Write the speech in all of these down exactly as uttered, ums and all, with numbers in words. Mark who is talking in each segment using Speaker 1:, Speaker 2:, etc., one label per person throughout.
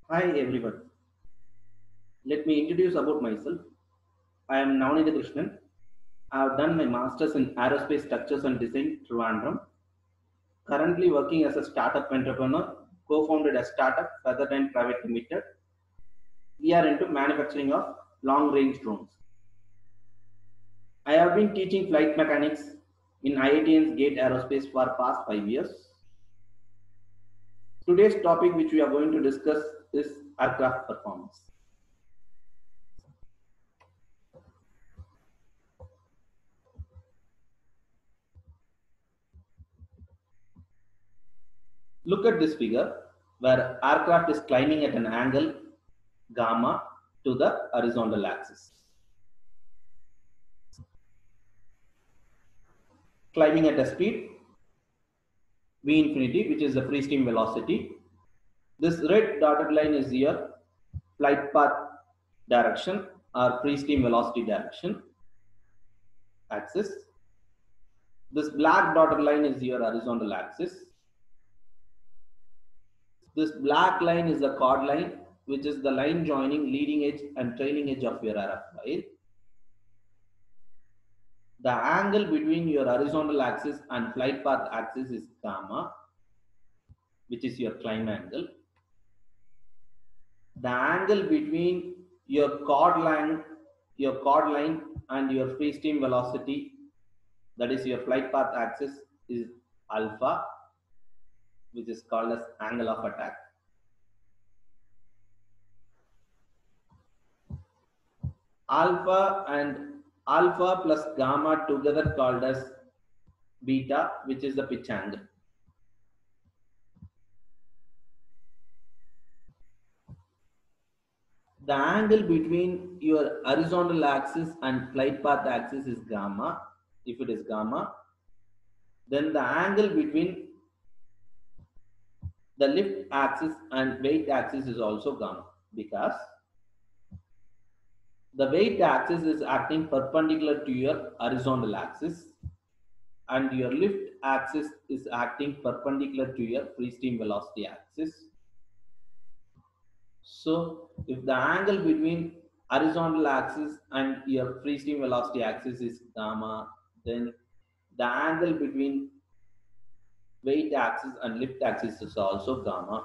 Speaker 1: Hi everyone. Let me introduce about myself. I am Navnitha Krishnan. I have done my masters in aerospace structures and design Trivandrum. Currently working as a startup entrepreneur, co-founded a startup Feathertime Private Limited. We are into manufacturing of long-range drones. I have been teaching flight mechanics in I I T N's Gate Aerospace for past five years. Today's topic which we are going to discuss is aircraft performance. Look at this figure where aircraft is climbing at an angle gamma to the horizontal axis. Climbing at a speed v infinity, which is the free stream velocity. This red dotted line is your flight path direction or free stream velocity direction axis. This black dotted line is your horizontal axis. This black line is the chord line, which is the line joining leading edge and trailing edge of your airfoil. The angle between your horizontal axis and flight path axis is gamma, which is your climb angle. The angle between your chord line, your chord line and your free stream velocity, that is your flight path axis, is alpha, which is called as angle of attack. Alpha and alpha plus gamma together called as beta, which is the pitch angle. The angle between your horizontal axis and flight path axis is gamma. If it is gamma, then the angle between the lift axis and weight axis is also gamma, because the weight axis is acting perpendicular to your horizontal axis and your lift axis is acting perpendicular to your free stream velocity axis. So if the angle between horizontal axis and your free stream velocity axis is gamma, then the angle between weight axis and lift axis is also gamma.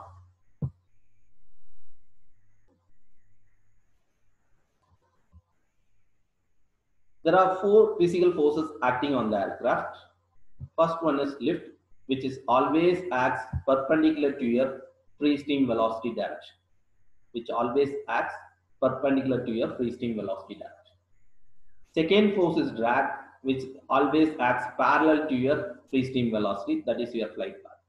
Speaker 1: There are four physical forces acting on the aircraft. First one is lift, which is always acts perpendicular to your free stream velocity direction, which always acts perpendicular to your free stream velocity direction. Second force is drag, which always acts parallel to your free stream velocity, that is your flight path.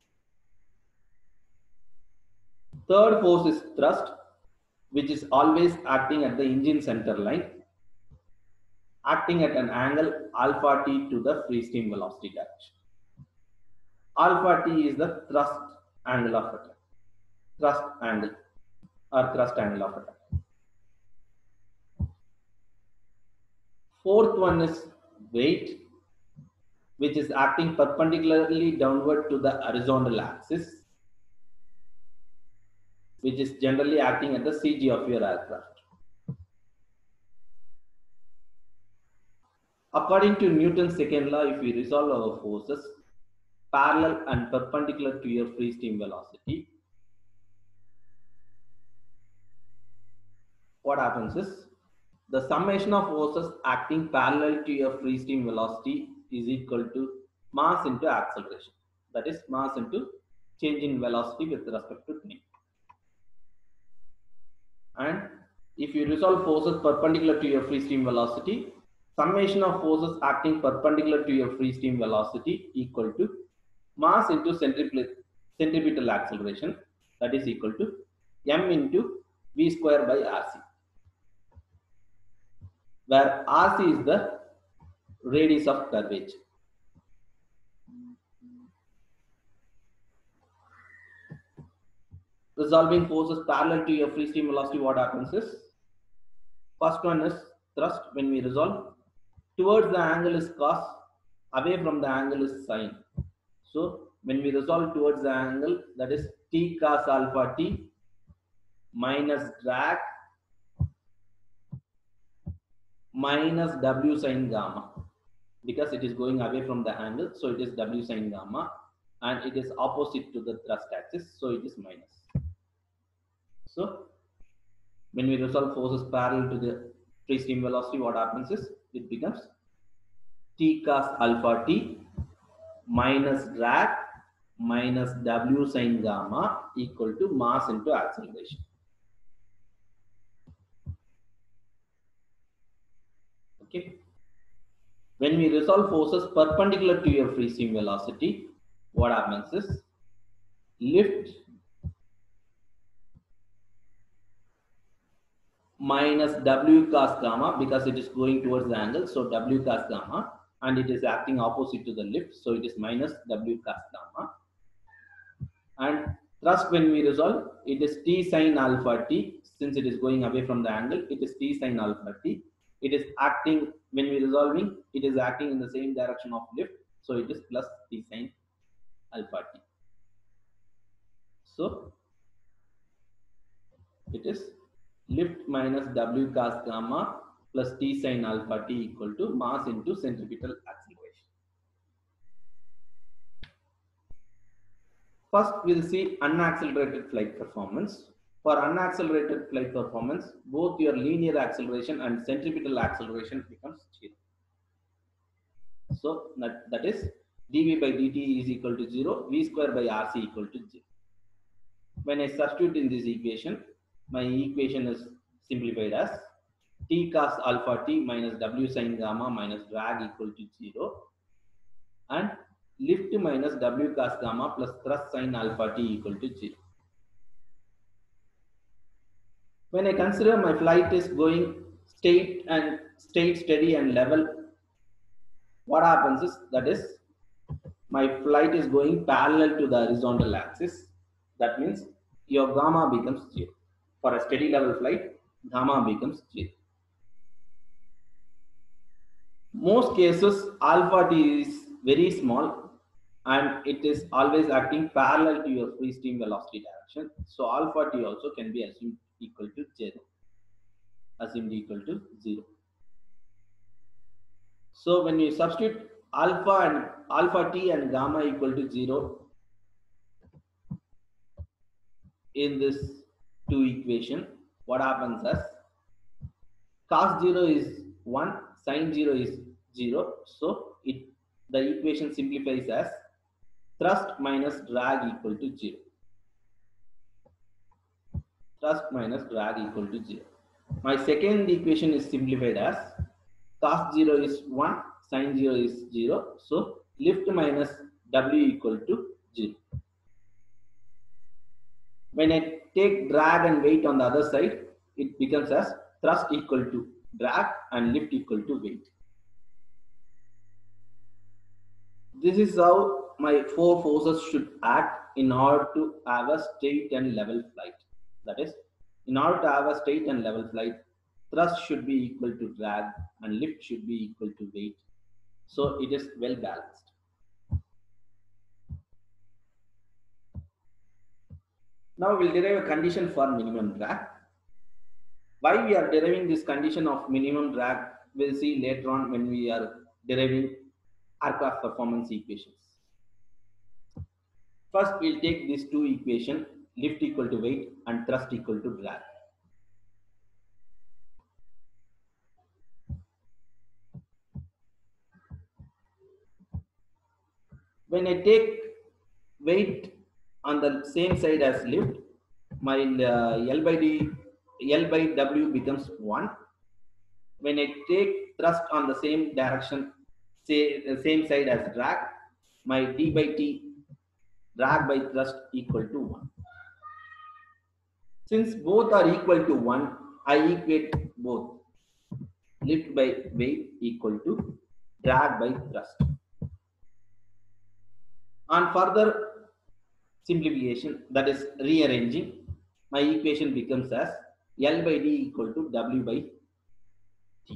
Speaker 1: Third force is thrust, which is always acting at the engine center line, acting at an angle alpha t to the free stream velocity direction. Alpha t is the thrust angle of attack, thrust angle or thrust angle of attack. Fourth one is weight, which is acting perpendicularly downward to the horizontal axis, which is generally acting at the C G of your aircraft. According to Newton's second law, if we resolve our forces parallel and perpendicular to your free stream velocity, what happens is the summation of forces acting parallel to your free stream velocity is equal to mass into acceleration. That is mass into change in velocity with respect to time. And if you resolve forces perpendicular to your free stream velocity, summation of forces acting perpendicular to your free stream velocity equal to mass into centripetal acceleration, that is equal to m into v square by rc, where rc is the radius of curvature. Resolving forces parallel to your free stream velocity, what happens is, first one is thrust. When we resolve, towards the angle is cos, away from the angle is sine. So when we resolve towards the angle, that is t cos alpha t, minus drag minus W sine gamma, because it is going away from the angle, so it is W sine gamma, and it is opposite to the thrust axis, so it is minus. So when we resolve forces parallel to the free stream velocity, what happens is it becomes T cos alpha t minus drag minus W sine gamma equal to mass into acceleration. Okay. When we resolve forces perpendicular to your free stream velocity, what happens is lift minus W cos gamma, because it is going towards the angle, so W cos gamma, and it is acting opposite to the lift, so it is minus W cos gamma. And thrust, when we resolve, it is T sine alpha t, since it is going away from the angle, it is T sine alpha t. It is acting, when we resolving, it is acting in the same direction of lift, so it is plus T sine alpha t. So it is lift minus W cos gamma plus T sine alpha t equal to mass into centripetal acceleration. First, we'll see unaccelerated flight performance. For unaccelerated flight performance, both your linear acceleration and centripetal acceleration becomes zero. So that, that is dv by dt is equal to zero, v square by rc equal to zero. When I substitute in this equation, my equation is simplified as T cos alpha t minus W sine gamma minus drag equal to zero, and lift minus W cos gamma plus thrust sine alpha t equal to zero. When I consider my flight is going straight and straight, steady and level, what happens is, that is, my flight is going parallel to the horizontal axis. That means your gamma becomes zero. For a steady level flight, gamma becomes zero. Most cases, alpha t is very small and it is always acting parallel to your free stream velocity direction. So alpha t also can be assumed equal to zero. Assumed equal to zero. So when you substitute alpha and alpha t and gamma equal to zero in this two equation, what happens as cos zero is one, sin zero is zero. So it the equation simplifies as thrust minus drag equal to zero. Thrust minus drag equal to zero. My second equation is simplified as cos zero is one, sin zero is zero. So lift minus W equal to zero. When I take drag and weight on the other side, it becomes as thrust equal to drag and lift equal to weight. This is how my four forces should act in order to have a straight and level flight. That is, in order to have a straight and level flight, thrust should be equal to drag and lift should be equal to weight. So it is well balanced. Now we'll derive a condition for minimum drag. Why we are deriving this condition of minimum drag, we'll see later on when we are deriving aircraft performance equations. First, we'll take these two equations, lift equal to weight and thrust equal to drag. When I take weight on the same side as lift, my uh, L by D, L by W becomes one. When I take thrust on the same direction, say the same side as drag, my D by T, drag by thrust equal to one. Since both are equal to one, I equate both. Lift by weight equal to drag by thrust. On further simplification, that is rearranging, my equation becomes as L by D equal to W by T.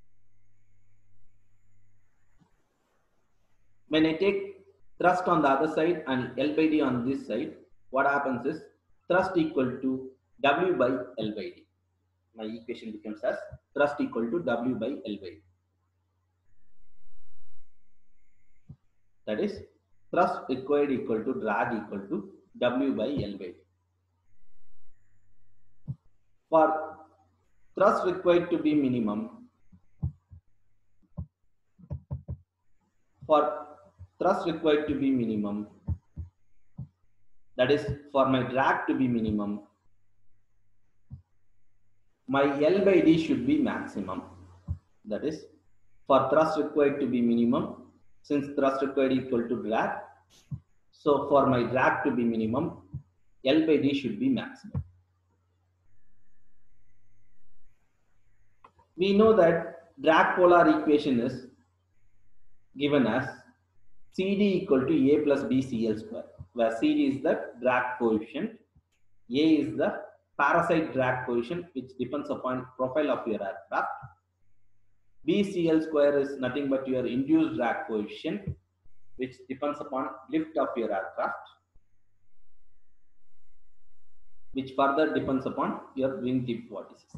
Speaker 1: When I take thrust on the other side and L by D on this side, what happens is thrust equal to W by L by D. My equation becomes as thrust equal to W by L by D. That is thrust required equal to drag equal to W by L by D. For thrust required to be minimum, for thrust required to be minimum, that is for my drag to be minimum, my L by D should be maximum. That is for thrust required to be minimum, since thrust required equal to drag, so for my drag to be minimum, L by D should be maximum. We know that drag polar equation is given as C D equal to A plus B C L square, where C D is the drag coefficient, A is the parasite drag coefficient which depends upon profile of your aircraft, B C L square is nothing but your induced drag coefficient which depends upon lift of your aircraft, which further depends upon your wingtip vortices.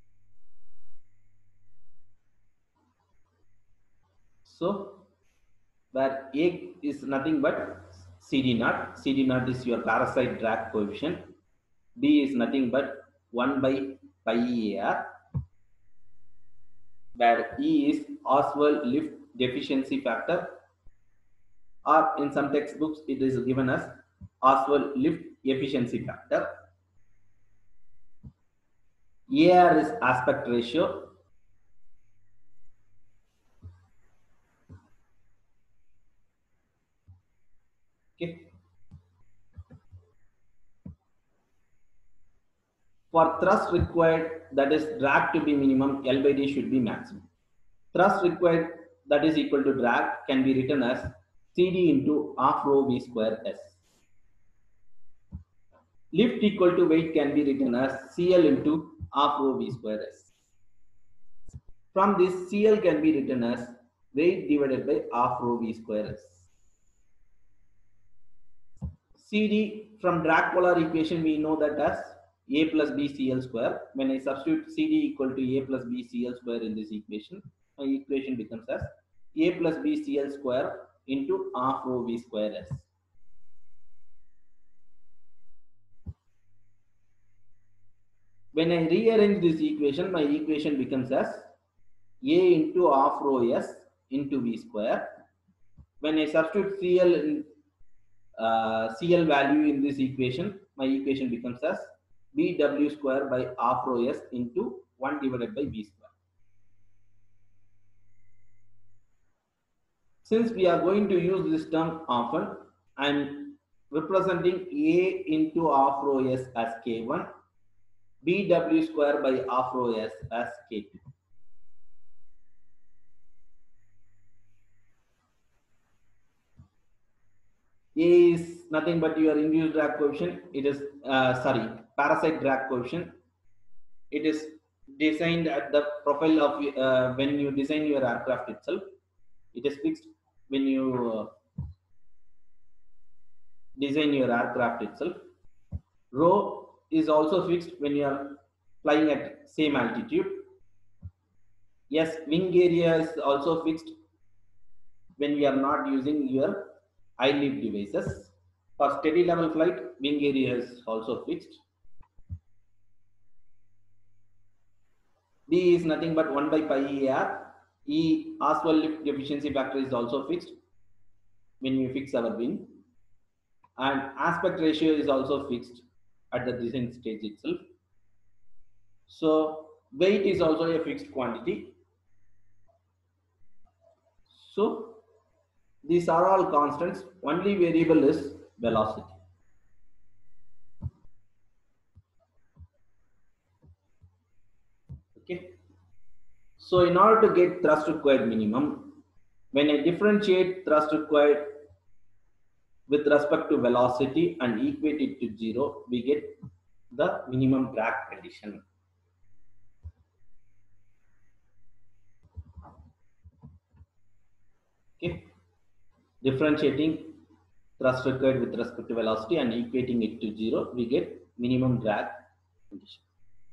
Speaker 1: So where A is nothing but C D naught, C D naught is your parasite drag coefficient, B is nothing but one by pi E A R, where E is Oswald lift deficiency factor, or in some textbooks it is given as Oswald lift efficiency factor. A R is aspect ratio. Okay. For thrust required, that is drag to be minimum, L by D should be maximum. Thrust required, that is equal to drag, can be written as C D into half rho V square S. Lift equal to weight can be written as C L into half rho V square S. From this, C L can be written as weight divided by half rho V square S. C D from drag polar equation we know that as A plus B C L square. When I substitute C D equal to A plus B C L square in this equation, my equation becomes as A plus B C L square into half rho V square S. When I rearrange this equation, my equation becomes as A into half rho S into V square. When I substitute C L in uh, C L value in this equation, my equation becomes as B W square by half rho S into one divided by V square. Since we are going to use this term often, I am representing A into half rho S as K one, B W square by half rho S as K two. A is nothing but your induced drag coefficient. It is uh, sorry, parasite drag coefficient. It is designed at the profile of uh, when you design your aircraft itself. It is fixed when you uh, design your aircraft itself. Rho is also fixed when you are flying at same altitude. Yes, wing area is also fixed when we are not using your high lift devices. For steady level flight, wing area is also fixed. D is nothing but one by pi E A R. E, Oswald lift efficiency factor, is also fixed when we fix our wing. And aspect ratio is also fixed at the design stage itself. So weight is also a fixed quantity. So these are all constants. Only variable is velocity. Okay. So in order to get thrust required minimum, when I differentiate thrust required with respect to velocity and equate it to zero, we get the minimum drag condition. Okay. Differentiating thrust required with respect to velocity and equating it to zero, we get minimum drag condition.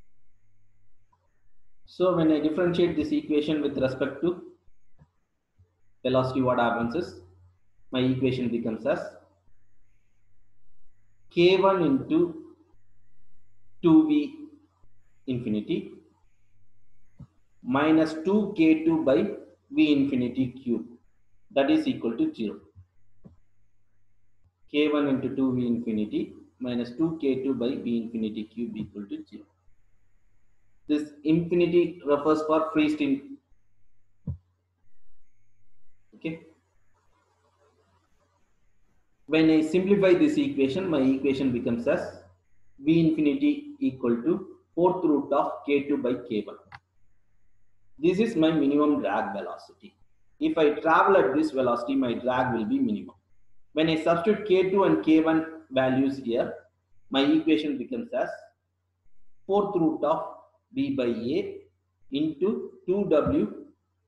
Speaker 1: So when I differentiate this equation with respect to velocity, what happens is my equation becomes as k one into two v infinity minus two k two by v infinity cube, that is equal to zero. k one into two v infinity minus two k two by v infinity cube equal to zero. This infinity refers for free stream. Okay. When I simplify this equation, my equation becomes as v infinity equal to fourth root of k two by k one. This is my minimum drag velocity. If I travel at this velocity, my drag will be minimum. When I substitute k two and k one values here, my equation becomes as fourth root of b by a into two w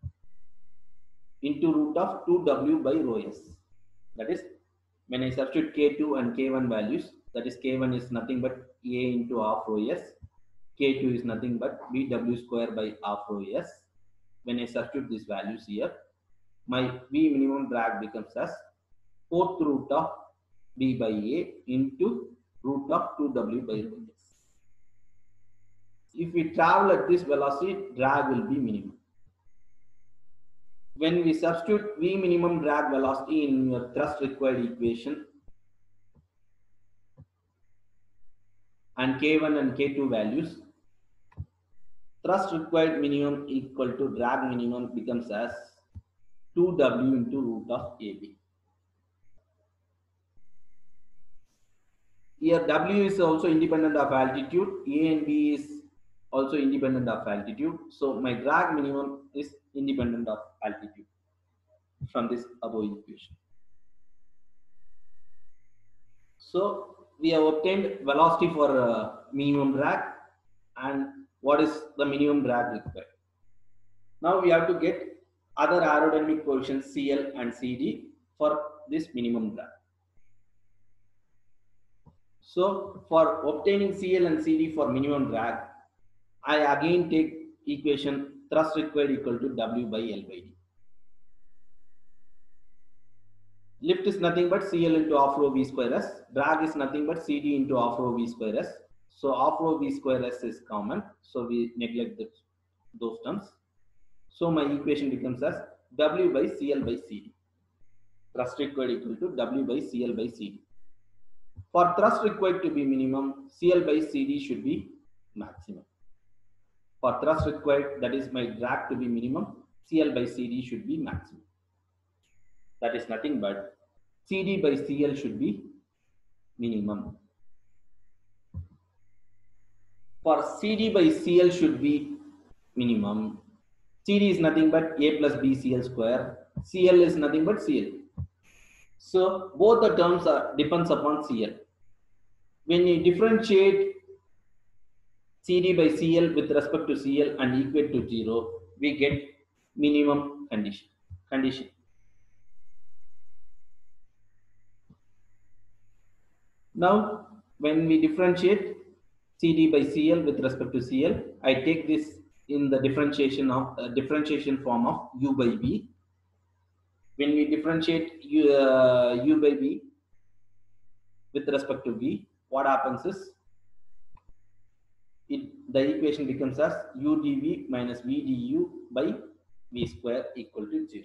Speaker 1: into root of two w by rho s. That is, when I substitute k two and k one values, that is k one is nothing but a into half rho s, k two is nothing but bw square by half rho s. When I substitute these values here, my v minimum drag becomes as fourth root of b by a into root of two w by rho s. If we travel at this velocity, drag will be minimum. When we substitute v minimum drag velocity in your thrust required equation and k one and k two values, thrust required minimum equal to drag minimum becomes as two w into root of ab. Here w is also independent of altitude, a and b is also independent of altitude. So my drag minimum is independent of altitude from this above equation. So we have obtained velocity for uh, minimum drag and what is the minimum drag required. Now we have to get other aerodynamic coefficients C L and C D for this minimum drag. So for obtaining C L and C D for minimum drag, I again take equation thrust required equal to W by L by D. Lift is nothing but C L into half rho V square S. Drag is nothing but C D into half rho V square S. So half rho V square S is common. So we neglect the, those terms. So my equation becomes as W by C L by C D. Thrust required equal to W by C L by C D. For thrust required to be minimum, C L by C D should be maximum. For thrust required, that is my drag to be minimum, C L by C D should be maximum. That is nothing but C D by C L should be minimum. For C D by C L should be minimum. C D is nothing but A plus B C L square. C L is nothing but C L. So both the terms are depends upon C L. When you differentiate C D by C L with respect to C L and equate to zero, we get minimum condition. Condition. Now, when we differentiate C D by C L with respect to C L, I take this in the differentiation of uh, differentiation form of U by V. When we differentiate U, uh, U by V with respect to V, what happens is it, the equation becomes as U dV minus V du by V square equal to zero.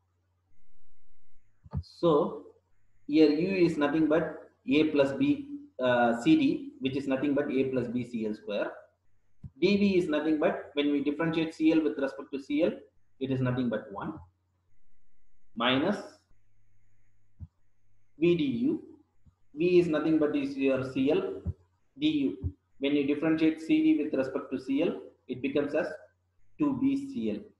Speaker 1: So here U is nothing but A plus B uh, C D, which is nothing but A plus B C L square. dV is nothing but, when we differentiate C L with respect to C L, it is nothing but one minus V du. V is nothing but is your C L du. When you differentiate C D with respect to C L, it becomes as two B C L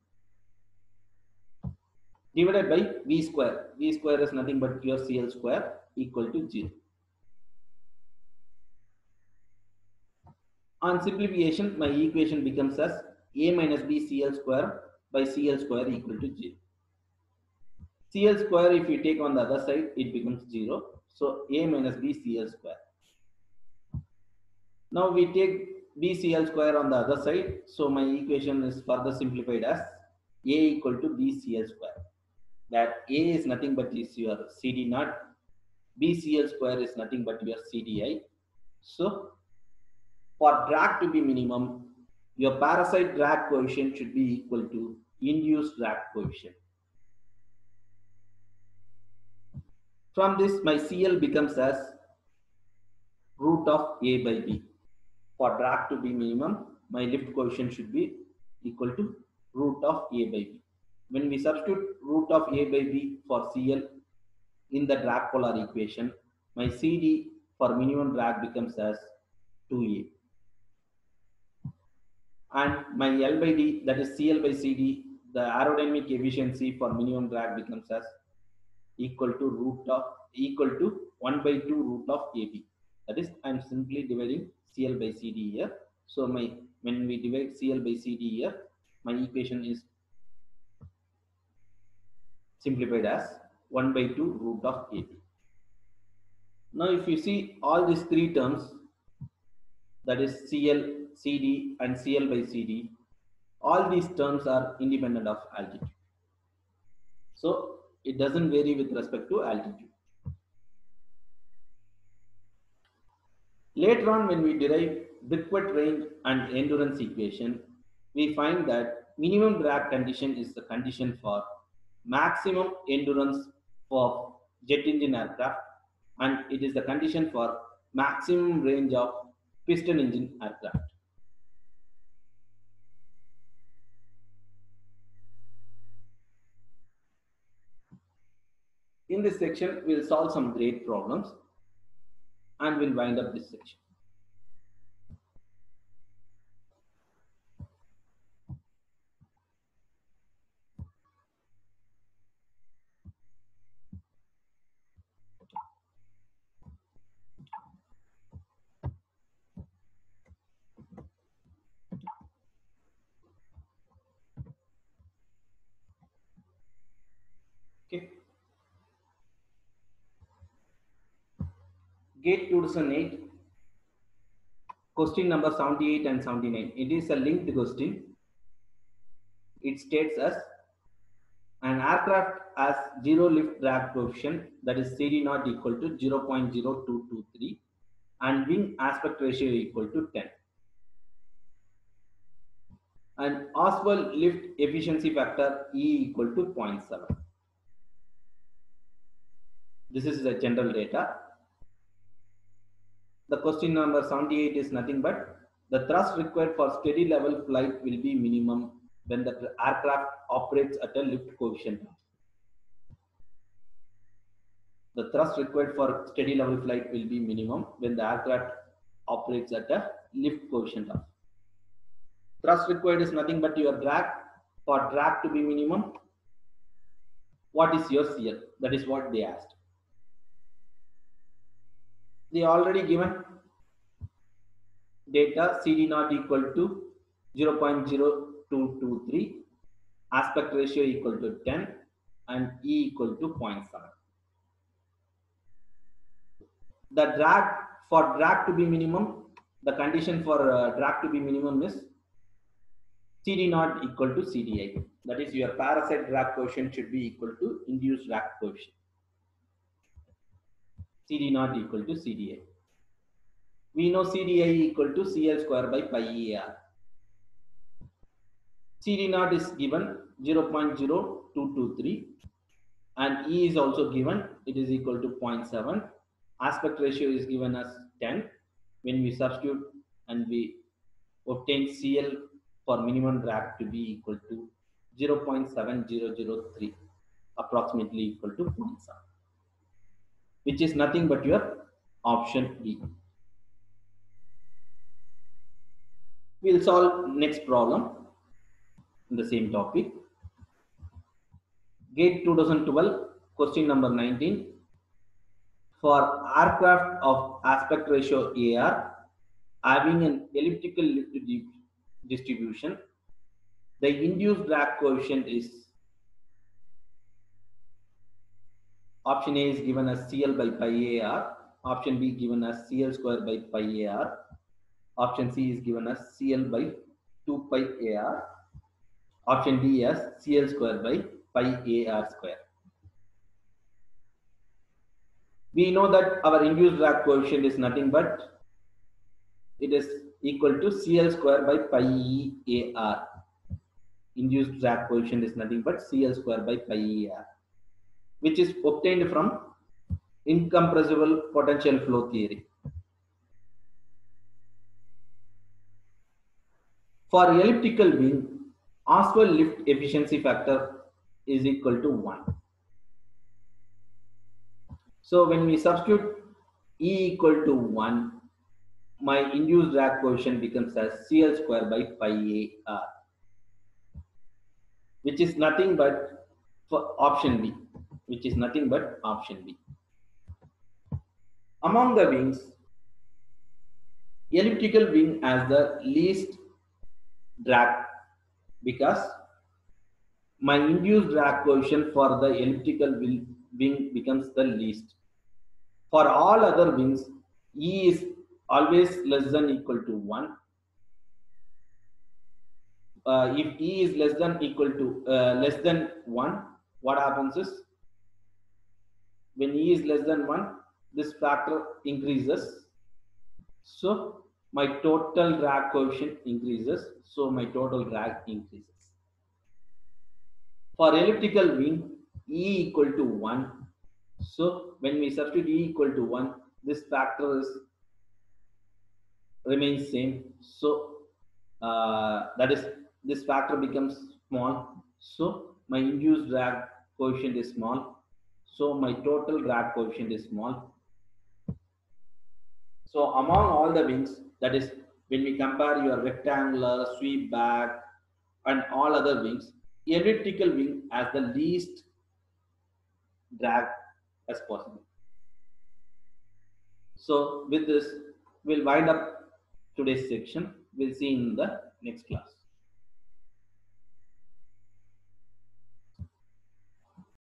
Speaker 1: divided by V square. V square is nothing but your C L square equal to zero. On simplification, my equation becomes as A minus B C L square by C L square equal to zero. C L square, if you take on the other side, it becomes zero. So A minus B C L square. Now we take B C L square on the other side. So my equation is further simplified as A equal to B C L square. That A is nothing but is your C D naught. B C L square is nothing but your C D I. So for drag to be minimum, your parasite drag coefficient should be equal to induced drag coefficient. From this, my C L becomes as root of A by B. For drag to be minimum, my lift coefficient should be equal to root of A by B. When we substitute root of A by B for C L in the drag polar equation, my C D for minimum drag becomes as two A. And my L by D, that is C L by C D, the aerodynamic efficiency for minimum drag becomes as equal to root of equal to one by two root of A B. That is, I'm simply dividing C L by C D here. So my when we divide C L by C D here, my equation is simplified as one by two root of A B. Now if you see all these three terms, that is C L, C D and C L by C D, all these terms are independent of altitude. So it doesn't vary with respect to altitude. Later on, when we derive Birkwood range and endurance equation, we find that minimum drag condition is the condition for maximum endurance for jet engine aircraft, and it is the condition for maximum range of piston engine aircraft. In this section, we'll solve some great problems and we'll wind up this section. Okay. GATE two thousand eight, question number seventy-eight and seventy-nine. It is a linked question. It states as an aircraft has zero lift drag coefficient, that is C D naught equal to zero point zero two two three and wing aspect ratio equal to ten. And Oswald lift efficiency factor E equal to zero point seven. This is the general data. The question number seventy-eight is nothing but the thrust required for steady level flight will be minimum when the aircraft operates at a lift coefficient. The thrust required for steady level flight will be minimum when the aircraft operates at a lift coefficient of. Thrust required is nothing but your drag. For drag to be minimum, what is your C L? That is what they asked. They already given data C D naught equal to zero point zero two two three, aspect ratio equal to ten and E equal to zero point seven. The drag, for drag to be minimum, the condition for uh, drag to be minimum is C D naught equal to C D I. That is, your parasite drag coefficient should be equal to induced drag coefficient. C D naught equal to C D I. We know C D I equal to C L square by pi E R. C D naught is given zero point zero two two three and E is also given, it is equal to zero point seven. Aspect ratio is given as ten. When we substitute and we obtain C L for minimum drag to be equal to zero point seven zero zero three, approximately equal to zero point seven, which is nothing but your option B. We'll solve next problem in the same topic. GATE two thousand twelve, question number nineteen. For aircraft of aspect ratio A R having an elliptical lift distribution, the induced drag coefficient is, option A is given as C L by pi A R, option B given as C L square by pi A R, Option C is given as C L by two pi A R. Option D as C L square by pi A R square. We know that our induced drag coefficient is nothing but it is equal to C L square by pi E A R. Induced drag coefficient is nothing but C L square by pi E A R, which is obtained from incompressible potential flow theory. For elliptical wing, Oswald lift efficiency factor is equal to one. So when we substitute E equal to one, my induced drag coefficient becomes as C L square by pi A R, which is nothing but for option B, which is nothing but option B. Among the wings, elliptical wing has the least drag because my induced drag coefficient for the elliptical wing becomes the least. For all other wings, E is always less than equal to one. Uh, if E is less than equal to uh, less than one, what happens is when E is less than one, this factor increases. So my total drag coefficient increases. So my total drag increases. For elliptical wing, E equal to one. So when we substitute E equal to one, this factor is remains same. So uh, that is this factor becomes small. So my induced drag coefficient is small. So my total drag coefficient is small. So among all the wings, that is when we compare your rectangular, sweep back, and all other wings, elliptical wing has the least drag as possible. So with this, we'll wind up today's section. We'll see in the next class.